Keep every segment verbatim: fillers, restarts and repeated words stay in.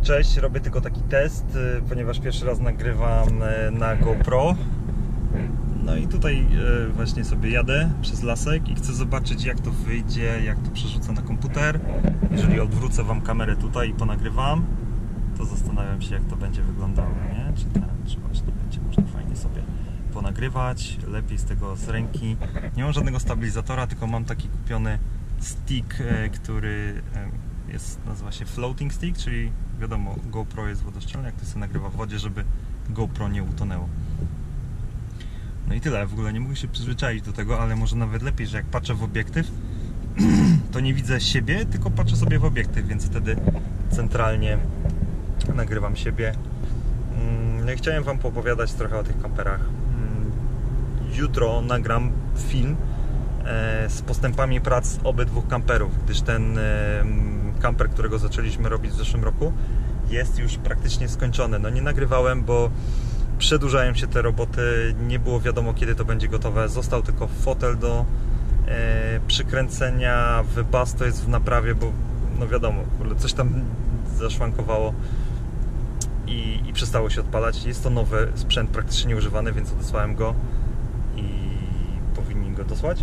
Cześć, robię tylko taki test, ponieważ pierwszy raz nagrywam na GoPro. No i tutaj właśnie sobie jadę przez lasek i chcę zobaczyć, jak to wyjdzie, jak to przerzucę na komputer. Jeżeli odwrócę Wam kamerę tutaj i ponagrywam, to zastanawiam się, jak to będzie wyglądało, nie? Czy, ten, czy właśnie będzie można fajnie sobie ponagrywać, lepiej z tego z ręki. Nie mam żadnego stabilizatora, tylko mam taki kupiony stick, który jest, nazywa się floating stick, czyli wiadomo, GoPro jest wodoszczelne, jak to się nagrywa w wodzie, żeby GoPro nie utonęło. No i tyle, w ogóle nie mogę się przyzwyczaić do tego, ale może nawet lepiej, że jak patrzę w obiektyw, to nie widzę siebie, tylko patrzę sobie w obiektyw, więc wtedy centralnie nagrywam siebie. No i chciałem Wam poopowiadać trochę o tych kamperach. Jutro nagram film z postępami prac obydwu kamperów, gdyż ten kamper, którego zaczęliśmy robić w zeszłym roku, jest już praktycznie skończony. No nie nagrywałem, bo przedłużają się te roboty, nie było wiadomo, kiedy to będzie gotowe. Został tylko fotel do e, przykręcenia, wybas to jest w naprawie, bo no wiadomo, coś tam zaszwankowało i, i przestało się odpalać. Jest to nowy sprzęt, praktycznie nieużywany, więc odesłałem go i powinni go dosłać.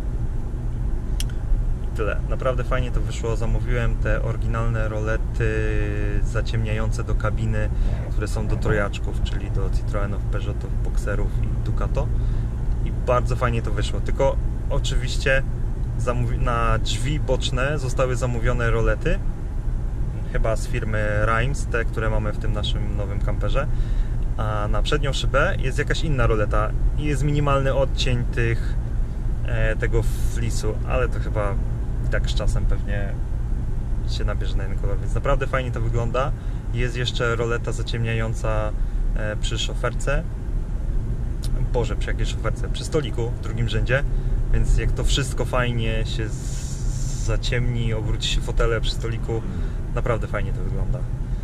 Tyle. Naprawdę fajnie to wyszło. Zamówiłem te oryginalne rolety zaciemniające do kabiny, które są do trojaczków, czyli do Citroenów, Peugeotów, Boxerów i Ducato. I bardzo fajnie to wyszło. Tylko oczywiście na drzwi boczne zostały zamówione rolety, chyba z firmy Reims, te, które mamy w tym naszym nowym kamperze. A na przednią szybę jest jakaś inna roleta i jest minimalny odcień tych, tego flisu, ale to chyba tak z czasem pewnie się nabierze na jeden kolor, więc naprawdę fajnie to wygląda. Jest jeszcze roleta zaciemniająca przy szoferce, Boże, przy jakiej szoferce? Przy stoliku w drugim rzędzie, więc jak to wszystko fajnie się zaciemni, obróci się fotele przy stoliku, naprawdę fajnie to wygląda.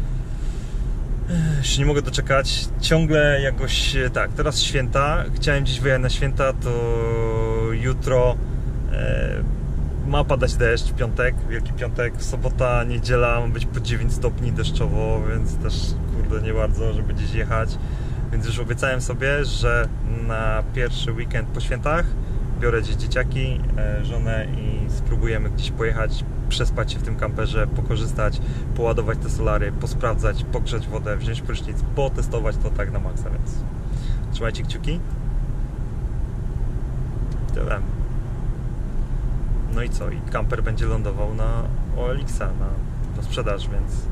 Już nie mogę doczekać, ciągle jakoś, tak, teraz święta, chciałem dziś wyjechać na święta, to jutro e, ma padać deszcz, piątek, Wielki Piątek, sobota, niedziela ma być po dziewięć stopni deszczowo, więc też kurde nie bardzo, żeby gdzieś jechać, więc już obiecałem sobie, że na pierwszy weekend po świętach biorę gdzieś dzieciaki, e, żonę i spróbujemy gdzieś pojechać, przespać się w tym kamperze, pokorzystać, poładować te solary, posprawdzać, pogrzać wodę, wziąć prysznic, potestować to tak na maksa, więc trzymajcie kciuki. Tyle. No i co? I kamper będzie lądował na O L X a, na, na sprzedaż, więc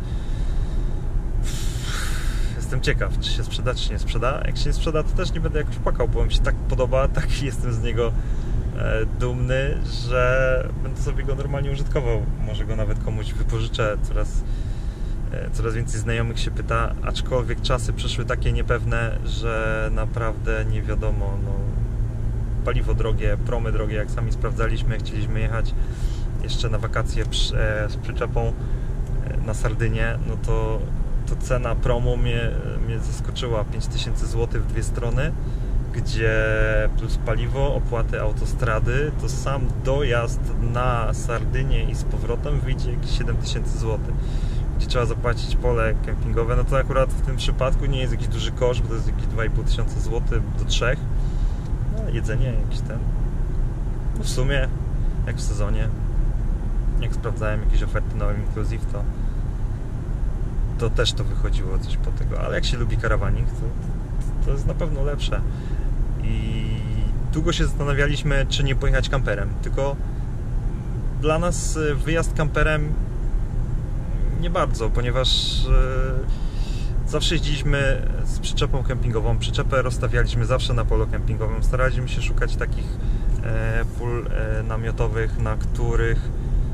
jestem ciekaw, czy się sprzeda, czy nie sprzeda. Jak się nie sprzeda, to też nie będę jakoś płakał, bo mi się tak podoba, tak jestem z niego e, dumny, że będę sobie go normalnie użytkował. Może go nawet komuś wypożyczę. Coraz, e, coraz więcej znajomych się pyta, aczkolwiek czasy przyszły takie niepewne, że naprawdę nie wiadomo, no, paliwo drogie, promy drogie, jak sami sprawdzaliśmy, chcieliśmy jechać jeszcze na wakacje przy, e, z przyczepą e, na Sardynię, no to to cena promu mnie, mnie zaskoczyła. pięć tysięcy złotych w dwie strony, gdzie plus paliwo, opłaty autostrady, to sam dojazd na Sardynię i z powrotem wyjdzie jakieś siedem tysięcy złotych, gdzie trzeba zapłacić pole kempingowe. No to akurat w tym przypadku nie jest jakiś duży koszt, bo to jest jakieś dwa i pół tysiąca złotych do trzech. No, jedzenie jakiś ten. No w sumie, jak w sezonie, jak sprawdzałem jakieś oferty na All Inclusive, to to też to wychodziło coś po tego, ale jak się lubi karawaning, to, to jest na pewno lepsze. I długo się zastanawialiśmy, czy nie pojechać kamperem, tylko dla nas wyjazd kamperem nie bardzo, ponieważ e, zawsze jeździliśmy z przyczepą kempingową, przyczepę rozstawialiśmy zawsze na polu kempingowym, staraliśmy się szukać takich e, pól e, namiotowych, na których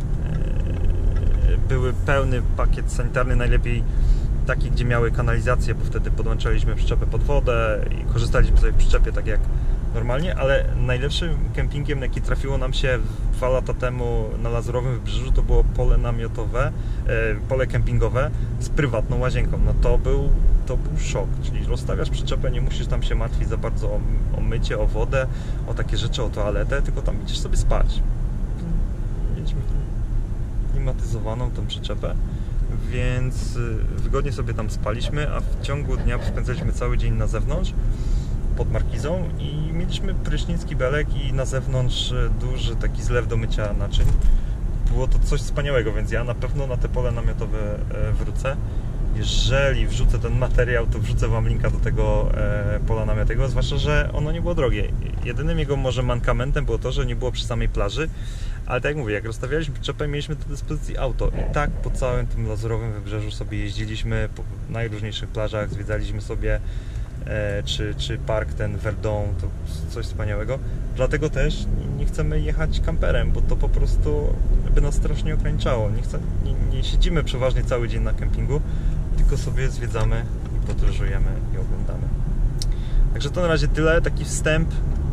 były pełny pakiet sanitarny, najlepiej taki, gdzie miały kanalizację, bo wtedy podłączaliśmy przyczepę pod wodę i korzystaliśmy sobie w przyczepie tak jak normalnie, ale najlepszym kempingiem, jaki trafiło nam się dwa lata temu na Lazurowym Wybrzeżu, to było pole namiotowe, pole kempingowe z prywatną łazienką. No to był, to był szok, czyli rozstawiasz przyczepę, nie musisz tam się martwić za bardzo o, o mycie, o wodę, o takie rzeczy, o toaletę, tylko tam idziesz sobie spać. Mieliśmy klimatyzowaną tą przyczepę, więc wygodnie sobie tam spaliśmy, a w ciągu dnia spędzaliśmy cały dzień na zewnątrz pod markizą i mieliśmy prysznic, kibelek i na zewnątrz duży taki zlew do mycia naczyń. Było to coś wspaniałego, więc ja na pewno na te pole namiotowe wrócę. Jeżeli wrzucę ten materiał, to wrzucę Wam linka do tego pola namiotowego, zwłaszcza, że ono nie było drogie. Jedynym jego może mankamentem było to, że nie było przy samej plaży, ale tak jak mówię, jak rozstawialiśmy przyczepę, mieliśmy do dyspozycji auto i tak po całym tym lazurowym wybrzeżu sobie jeździliśmy, po najróżniejszych plażach, zwiedzaliśmy sobie e, czy, czy park ten Verdon, to coś wspaniałego. Dlatego też nie chcemy jechać kamperem, bo to po prostu by nas strasznie ograniczało. Nie, chcę, nie, nie siedzimy przeważnie cały dzień na kempingu, tylko sobie zwiedzamy i podróżujemy i oglądamy. Także to na razie tyle, taki wstęp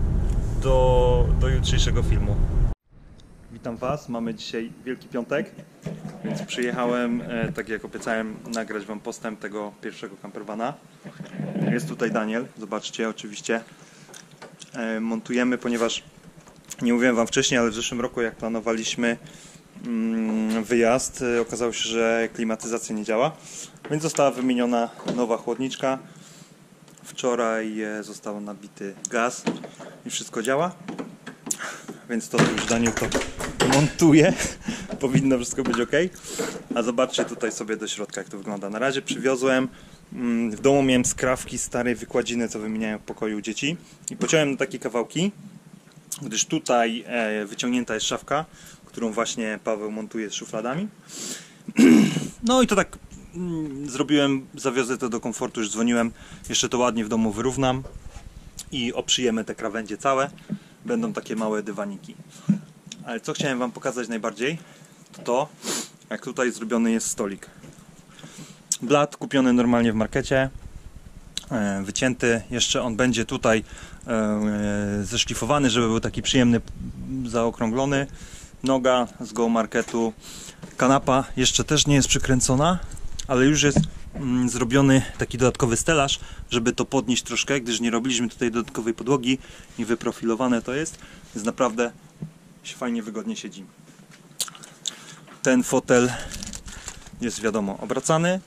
do, do jutrzejszego filmu. Witam Was, mamy dzisiaj Wielki Piątek, więc przyjechałem, e, tak jak obiecałem, nagrać Wam postęp tego pierwszego campervana. Jest tutaj Daniel, zobaczcie, oczywiście e, montujemy, ponieważ nie mówiłem Wam wcześniej, ale w zeszłym roku jak planowaliśmy mm, wyjazd, e, okazało się, że klimatyzacja nie działa, więc została wymieniona nowa chłodniczka. Wczoraj e, został nabity gaz i wszystko działa. Więc to już Daniel to montuje. Powinno wszystko być ok. A zobaczcie tutaj sobie do środka, jak to wygląda. Na razie przywiozłem, w domu miałem skrawki starej wykładziny, co wymieniają w pokoju dzieci. I pociąłem na takie kawałki, gdyż tutaj wyciągnięta jest szafka, którą właśnie Paweł montuje z szufladami. No i to tak zrobiłem, zawiozę to do komfortu, już dzwoniłem. Jeszcze to ładnie w domu wyrównam i oprzyjemy te krawędzie całe. Będą takie małe dywaniki. Ale co chciałem Wam pokazać najbardziej, to to, jak tutaj zrobiony jest stolik. Blat kupiony normalnie w markecie, wycięty, jeszcze on będzie tutaj zeszlifowany, żeby był taki przyjemny, zaokrąglony. Noga z Go Marketu. Kanapa jeszcze też nie jest przykręcona, ale już jest zrobiony taki dodatkowy stelaż, żeby to podnieść troszkę, gdyż nie robiliśmy tutaj dodatkowej podłogi i wyprofilowane to jest, więc naprawdę się fajnie, wygodnie siedzi. Ten fotel jest, wiadomo, obracany.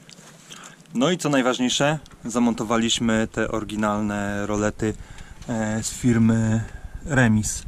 No i co najważniejsze, zamontowaliśmy te oryginalne rolety z firmy Remis.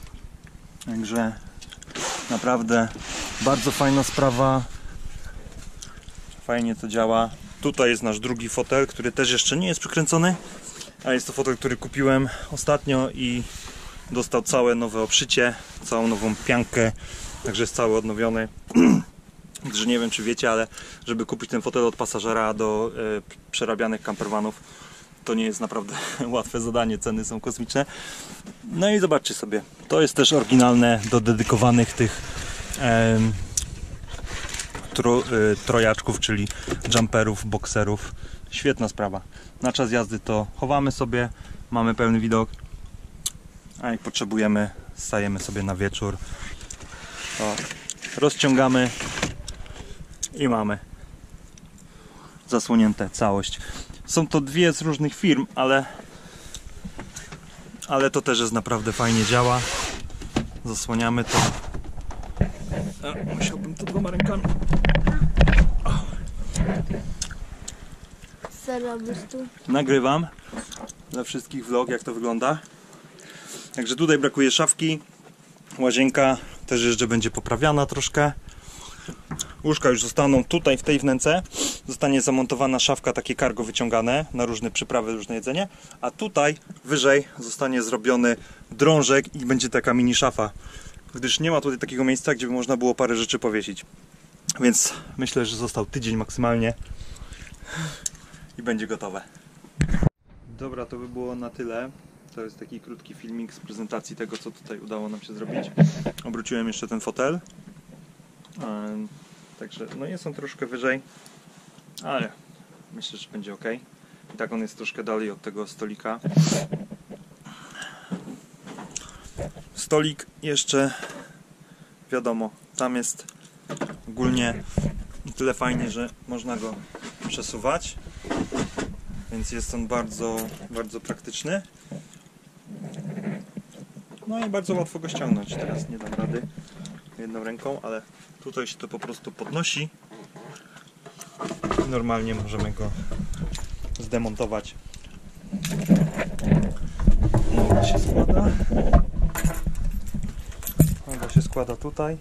Także naprawdę bardzo fajna sprawa. Fajnie to działa. Tutaj jest nasz drugi fotel, który też jeszcze nie jest przykręcony, a jest to fotel, który kupiłem ostatnio i dostał całe nowe obszycie, całą nową piankę, także jest cały odnowiony. Także nie wiem, czy wiecie, ale żeby kupić ten fotel od pasażera do y, przerabianych campervanów, to nie jest naprawdę łatwe zadanie, ceny są kosmiczne. No i zobaczcie sobie, to jest też oryginalne do dedykowanych tych y, Tro, y, trojaczków, czyli jumperów, bokserów. Świetna sprawa. Na czas jazdy to chowamy sobie, mamy pełny widok, a jak potrzebujemy, stajemy sobie na wieczór, to rozciągamy i mamy zasłonięte całość. Są to dwie z różnych firm, ale ale to też jest naprawdę fajnie działa. Zasłaniamy to. A, musiałbym to dwoma rękami. Co robisz tu? Nagrywam dla wszystkich vlog, jak to wygląda. Także tutaj brakuje szafki. Łazienka też jeszcze będzie poprawiana troszkę. Łóżka już zostaną tutaj, w tej wnęce. Zostanie zamontowana szafka, takie cargo wyciągane na różne przyprawy, różne jedzenie. A tutaj wyżej zostanie zrobiony drążek i będzie taka mini szafa. Gdyż nie ma tutaj takiego miejsca, gdzie by można było parę rzeczy powiesić. Więc myślę, że został tydzień maksymalnie i będzie gotowe. Dobra, to by było na tyle. To jest taki krótki filmik z prezentacji tego, co tutaj udało nam się zrobić. Obróciłem jeszcze ten fotel. Także no jest on troszkę wyżej, ale myślę, że będzie ok. I tak on jest troszkę dalej od tego stolika. Stolik jeszcze, wiadomo, tam jest ogólnie tyle fajnie, że można go przesuwać, więc jest on bardzo, bardzo praktyczny. No i bardzo łatwo go ściągnąć. Teraz nie dam rady jedną ręką, ale tutaj się to po prostu podnosi normalnie możemy go zdemontować. Noga się składa. Noga się składa tutaj.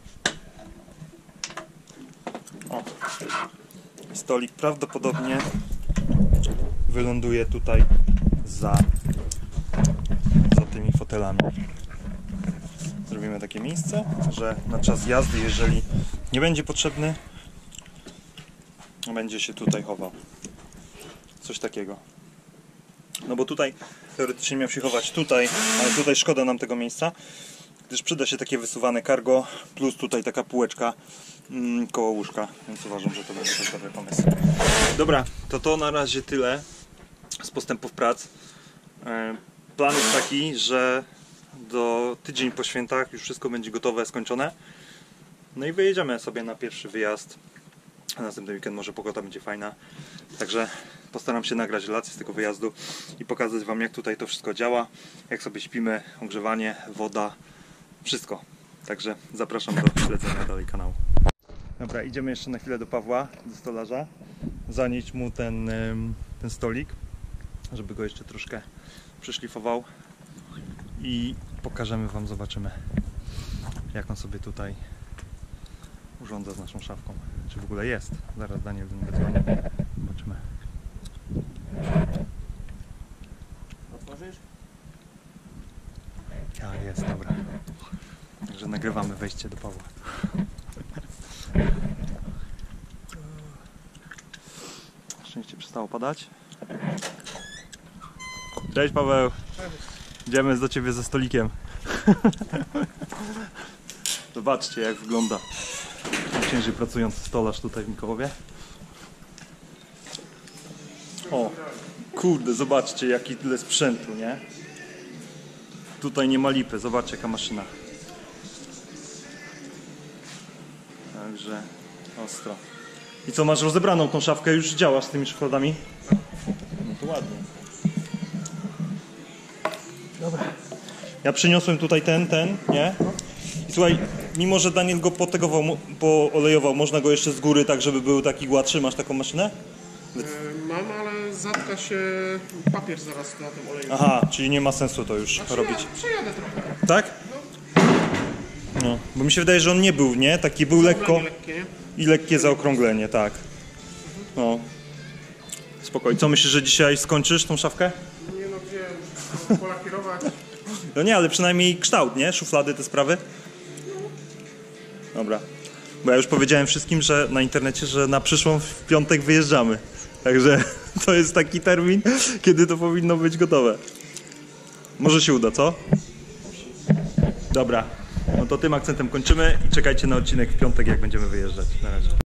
O. Stolik prawdopodobnie wyląduje tutaj za, za tymi fotelami. Zrobimy takie miejsce, że na czas jazdy, jeżeli nie będzie potrzebny, będzie się tutaj chował. Coś takiego. No bo tutaj teoretycznie miał się chować tutaj, ale tutaj szkoda nam tego miejsca, gdyż przyda się takie wysuwane cargo, plus tutaj taka półeczka mm, koło łóżka, więc uważam, że to będzie też dobry pomysł. Dobra, to to na razie tyle z postępów prac. Plan jest taki, że do tydzień po świętach już wszystko będzie gotowe, skończone. No i wyjedziemy sobie na pierwszy wyjazd. A następny weekend może pogoda będzie fajna. Także postaram się nagrać relację z tego wyjazdu i pokazać Wam, jak tutaj to wszystko działa, jak sobie śpimy, ogrzewanie, woda, wszystko. Także zapraszam do śledzenia dalej kanału. Dobra, idziemy jeszcze na chwilę do Pawła, do stolarza, zanieść mu ten, ten stolik, żeby go jeszcze troszkę przyszlifował i pokażemy Wam, zobaczymy, jak on sobie tutaj urządza z naszą szafką. Czy w ogóle jest? Zaraz Daniel do niego dzwoni. Zobaczymy. Otworzysz? A, jest, dobra. Także nagrywamy wejście do Pawła. Na szczęście przestało padać. Cześć Paweł. Idziemy do Ciebie ze stolikiem. Zobaczcie, jak wygląda ciężej pracujący stolarz tutaj w Mikołowie. O, kurde, zobaczcie, jaki tyle sprzętu, nie? Tutaj nie ma lipy, zobaczcie, jaka maszyna. Także ostro. I co, masz rozebraną tą szafkę? Już działasz z tymi szufladami? No to ładnie. Dobra. Ja przyniosłem tutaj ten, ten, nie? I słuchaj, mimo że Daniel go potegował, poolejował, można go jeszcze z góry tak, żeby był taki gładszy. Masz taką maszynę? E, mam, ale zatka się papier zaraz na tym oleju. Aha, czyli nie ma sensu to już znaczy, robić. Ja przejadę trochę. Tak? No, bo mi się wydaje, że on nie był, nie? Taki był lekko Lekkie. i lekkie zaokrąglenie, tak. No. Spokojnie. Co myślisz, że dzisiaj skończysz tą szafkę? Nie no, gdzie? Muszę polakierować. No nie, ale przynajmniej kształt, nie? Szuflady, te sprawy. Dobra. Bo ja już powiedziałem wszystkim, że na internecie, że na przyszłą w piątek wyjeżdżamy. Także to jest taki termin, kiedy to powinno być gotowe. Może się uda, co? Dobra. No to tym akcentem kończymy i czekajcie na odcinek w piątek, jak będziemy wyjeżdżać. Na razie.